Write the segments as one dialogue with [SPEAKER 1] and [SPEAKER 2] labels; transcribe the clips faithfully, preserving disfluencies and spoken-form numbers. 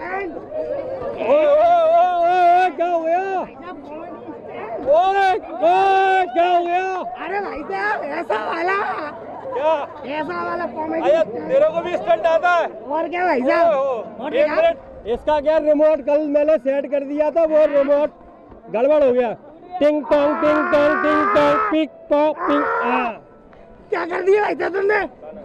[SPEAKER 1] क्या हो गया? ओए क्या हो गया?
[SPEAKER 2] अरे भाई साहब ऐसा वाला
[SPEAKER 1] क्या
[SPEAKER 2] ऐसा वाला कॉमेडी
[SPEAKER 1] तेरे को भी स्टंट आता है?
[SPEAKER 2] और क्या भाई साहब?
[SPEAKER 1] एक मिनट, इसका क्या रिमोट कल मैंने सेट कर दिया था, वो रिमोट गड़बड़ हो गया। टिंग टोंग टिंग टोंग टिंग टोंग पिक पॉप पिंग।
[SPEAKER 2] क्या कर दिया भाई साहब तुमने?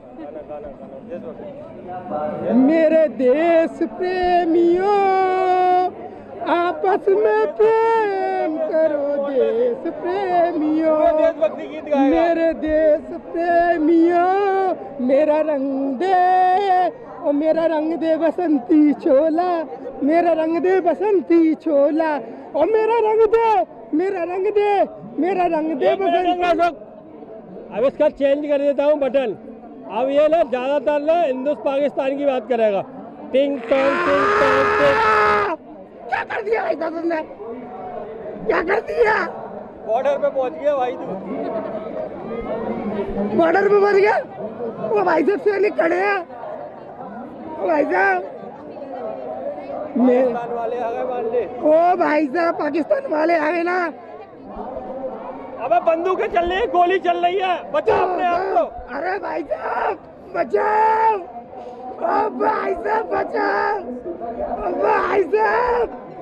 [SPEAKER 2] मेरे देश प्रेमियों आपस में प्रेम करो, देश प्रेमियों मेरे देश प्रेमियों मेरा रंग दे ओ मेरा रंग दे बसंती छोला, मेरा रंग दे बसंती छोला ओ मेरा रंग दे मेरा रंग दे मेरा रंग दे बसंती।
[SPEAKER 1] अब इसका चेंज कर देता हूँ बटन। अब ये ना ज्यादातर ना हिंदुस्तान पाकिस्तान की बात करेगा। टिंग टोंग टिंग टोंग टिंग।
[SPEAKER 2] क्या कर दिया भाई साहब तुमने? क्या कर दिया?
[SPEAKER 1] बॉर्डर पे पहुंच गया भाई तू।
[SPEAKER 2] बॉर्डर पे पहुंच गया? वो भाई साहब सैनिक खड़े हैं। ओ भाई साहब
[SPEAKER 1] पाकिस्तान वाले आ गए मारने।
[SPEAKER 2] ओ भाई साहब पाकिस्तान वाले आ गए ना।
[SPEAKER 1] अबे बंदूकें चल रही है, गोली चल रही है, बचाओ अपने आप को।
[SPEAKER 2] अरे भाई साहब बचाओ, ओ भाई साहब बचाओ, ओ भाई साहब।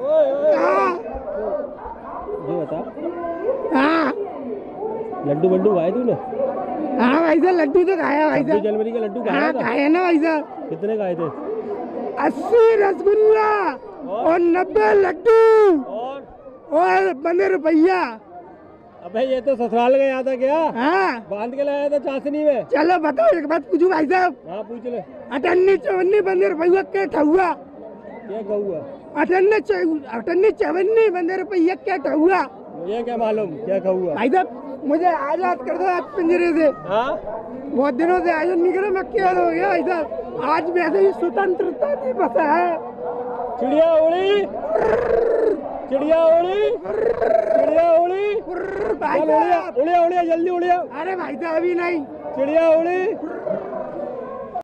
[SPEAKER 1] ये बता,
[SPEAKER 2] हाँ
[SPEAKER 1] लड्डू बड्डू खाए तूने?
[SPEAKER 2] हाँ भाई साहब लड्डू तो खाया भाई साहब।
[SPEAKER 1] जनवरी का लड्डू खाया
[SPEAKER 2] हाँ
[SPEAKER 1] था?
[SPEAKER 2] खाया ना भाई साहब।
[SPEAKER 1] कितने खाए थे?
[SPEAKER 2] अस्सी रसगुल्ला और नब्बे लड्डू
[SPEAKER 1] और
[SPEAKER 2] और बंदे रुपया।
[SPEAKER 1] अबे ये तो ससुराल गया था क्या?
[SPEAKER 2] हाँ
[SPEAKER 1] बांध के लाया था चाशनी में।
[SPEAKER 2] चलो बताओ एक बात पूछू भाई साहब।
[SPEAKER 1] हाँ पूछ ले।
[SPEAKER 2] अठन्नी चवन्नी बंदे रुपया क्या ठहुआ?
[SPEAKER 1] क्या कहूँगा?
[SPEAKER 2] अठन्नी अठन्नी चवन्नी बंदे रुपया क्या ठहुआ?
[SPEAKER 1] मुझे क्या मालूम क्या कहूँगा?
[SPEAKER 2] भाई साहब मुझे आजाद कर दो आज पिंजरे से।
[SPEAKER 1] हाँ
[SPEAKER 2] बहुत दिनों से आजाद निकले, मैं क्या हो गया भाई साहब? आज वैसे ही स्वतंत्रता दिवस है।
[SPEAKER 1] चिड़िया उड़ी, चिड़िया उड़ी, चिड़िया उड़ी,
[SPEAKER 2] भाई
[SPEAKER 1] उड़िया
[SPEAKER 2] साहब
[SPEAKER 1] उड़िया उड़िया जल्दी उड़िया।
[SPEAKER 2] अरे भाई साहब अभी नहीं।
[SPEAKER 1] चिड़िया उड़ी।